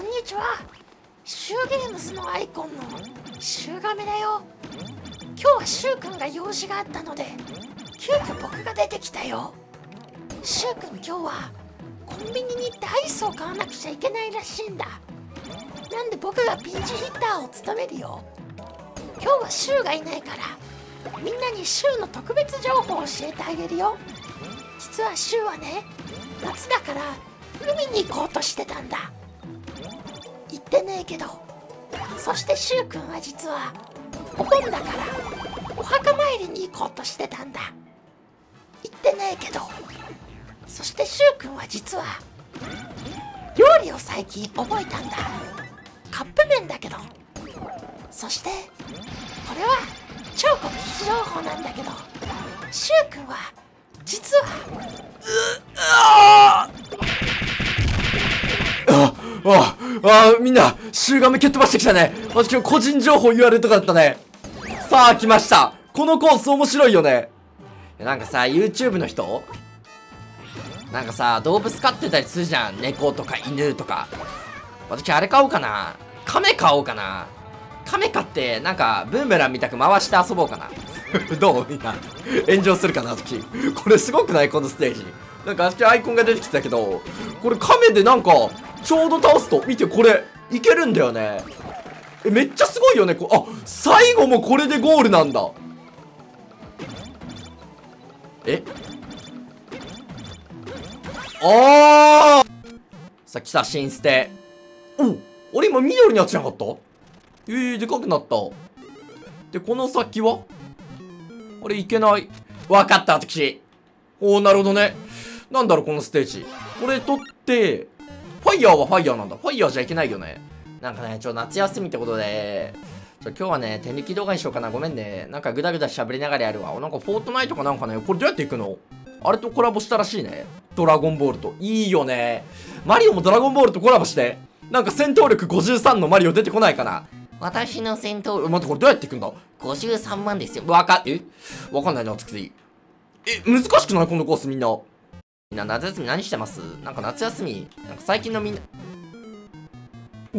んにちは。シューゲームズのアイコンのシュウガメだよ。今日はシュウくんが用事があったので急遽僕が出てきたよ。シュウくん今日はコンビニに行ってアイスを買わなくちゃいけないらしいんだ。なんで僕がピンチヒッターを務めるよ。今日はシュウがいないからみんなにシュウの特別情報を教えてあげるよ。実はシュウはね、夏だから海に行こうとしてたんだ。言ってねえけど。そしてシュウくんは実はお盆だからお墓参りに行こうとしてたんだ。言ってねえけど。そしてシュウくんは実は料理を最近覚えたんだ。カップ麺だけど。そしてこれは超極秘情報なんだけど、シュウくんは実はみんな、シュウガメ蹴っ飛ばしてきたね。私今日個人情報言われるとかだったね。さあ、来ました。このコース面白いよね。なんかさ、YouTube の人なんかさ、動物飼ってたりするじゃん。猫とか犬とか。私あれ買おうかな。亀買おうかな。亀買って、なんか、ブーメランみたく回して遊ぼうかな。どうみんな。炎上するかな、私。これすごくないこのステージ。なんか、私アイコンが出てきたけど、これ亀でなんか、ちょうど倒すと、見てこれ、いけるんだよね。めっちゃすごいよね。最後もこれでゴールなんだ。さっきさ、新捨て。俺今緑になってなかった？でかくなった。で、この先はあれ、いけない。わかった、私。なるほどね。なんだろう、このステージ。これ取って、ファイヤーはファイヤーなんだ。ファイヤーじゃいけないよね。なんかね、夏休みってことで、今日はね、手抜き動画にしようかな。ごめんね。なんかグダグダ喋りながらやるわ。なんかフォートナイトかなんかね、これどうやっていくの？あれとコラボしたらしいね。ドラゴンボールと。いいよね。マリオもドラゴンボールとコラボして。なんか戦闘力53のマリオ出てこないかな。 私の戦闘力、 待って、これどうやっていくんだ？ 53万ですよ。 わかんないな、つくぜ。難しくないこのコースみんな。みんな夏休み何してます？なんか夏休み、なんか最近のみんな。ファ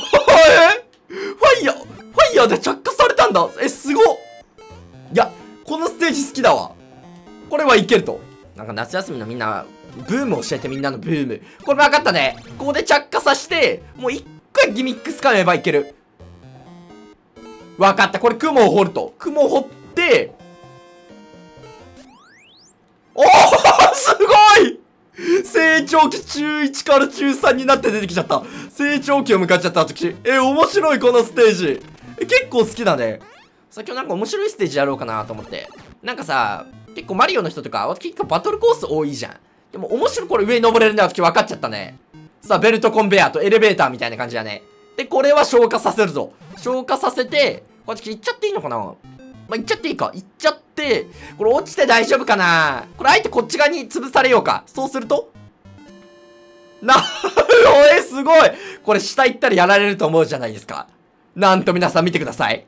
イヤーで着火されたんだ。すごっ。いや、このステージ好きだわ。これはいけると。なんか夏休みのみんな、ブーム教えてみんなのブーム。これ分かったね。ここで着火させて、もう一回ギミック使えばいける。分かった。これ雲を掘ると。雲を掘って、すごい成長期中1から中3になって出てきちゃった。成長期を迎えちゃった、私。面白い、このステージ。結構好きだね。さっきなんか面白いステージやろうかなと思って。なんかさ、結構マリオの人とか、結構バトルコース多いじゃん。でも面白い、これ上に登れるね、私分かっちゃったね。さあ、ベルトコンベヤーとエレベーターみたいな感じだね。で、これは消化させるぞ。消化させて、これ行っちゃっていいのかな？行っちゃっていいか。行っちゃって、これ落ちて大丈夫かな？これあえてこっち側に潰されようか。そうするとなるほど、すごい。これ下行ったらやられると思うじゃないですか。なんと皆さん見てください。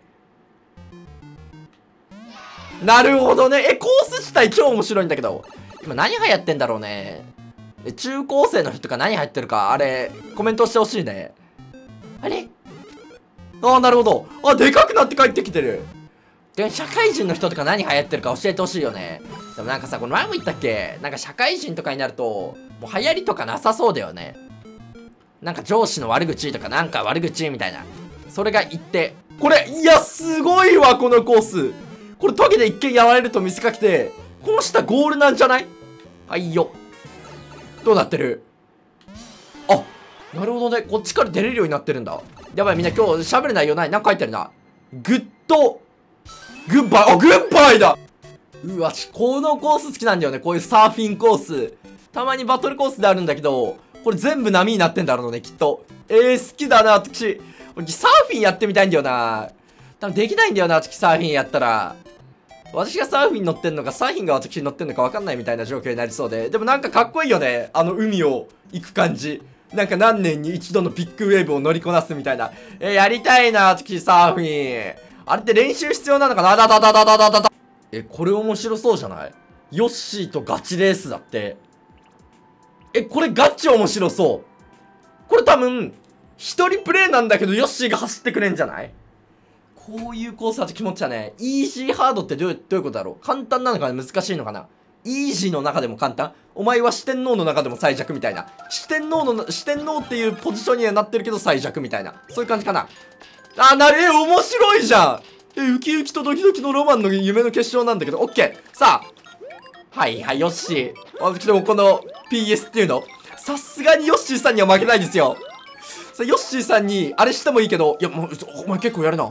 なるほどね。コース自体超面白いんだけど。今何流行ってんだろうね。中高生の人が何流行ってるか、あれ、コメントしてほしいね。あれ？なるほど。でかくなって帰ってきてる。で、社会人の人とか何流行ってるか教えてほしいよね。でもなんかさ、この前も言ったっけ？なんか社会人とかになると、もう流行りとかなさそうだよね。なんか上司の悪口とかなんか悪口みたいな。それが言って。これ、いや、すごいわ、このコース。これ、トゲで一見やられると見せかけて、この下ゴールなんじゃない？はいよ。どうなってる？なるほどね。こっちから出れるようになってるんだ。やばい、みんな今日喋る内容ない。なんか書いてるな。グッバイ。グッバイだ。うわ、このコース好きなんだよね。こういうサーフィンコース。たまにバトルコースであるんだけど、これ全部波になってんだろうね、きっと。好きだな、私。サーフィンやってみたいんだよな。多分できないんだよな、私サーフィンやったら。私がサーフィン乗ってんのか、サーフィンが私に乗ってんのか分かんないみたいな状況になりそうで。でもなんかかっこいいよね。海を行く感じ。なんか何年に一度のビッグウェーブを乗りこなすみたいな。やりたいな、私サーフィン。あれって練習必要なのかな？これ面白そうじゃない？ヨッシーとガチレースだって。これガチ面白そう。これ多分、 一人プレイなんだけどヨッシーが走ってくれんじゃない？こういうコースは気持ちはね、イージーハードってどういうことだろう？簡単なのかな難しいのかな？イージーの中でも簡単？お前は四天王の中でも最弱みたいな。四天王っていうポジションにはなってるけど最弱みたいな。そういう感じかな。面白いじゃん。ウキウキとドキドキのロマンの夢の結晶なんだけど、オッケー。さあ。はいはい、ヨッシー。でもこの PS っていうの、さすがにヨッシーさんには負けないですよ。さあ、ヨッシーさんに、あれしてもいいけど、いや、もう、お前結構やるな。な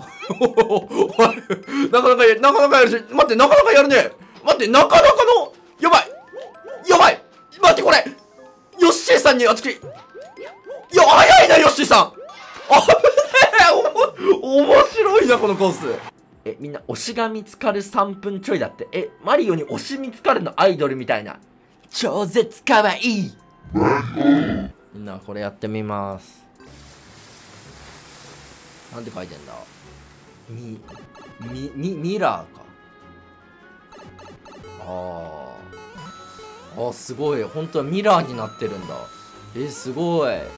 かなかやるし、待って、なかなかやるね。待って、なかなかの、やばい待って、これヨッシーさんに、いや、早いな、ヨッシーさん面白いな、このコース。みんな、推しが見つかる3分ちょいだって。マリオに推し見つかるのアイドルみたいな。超絶かわいい。みんな、これやってみます。なんて書いてんだ？ミラーか。すごい。本当はミラーになってるんだ。すごい。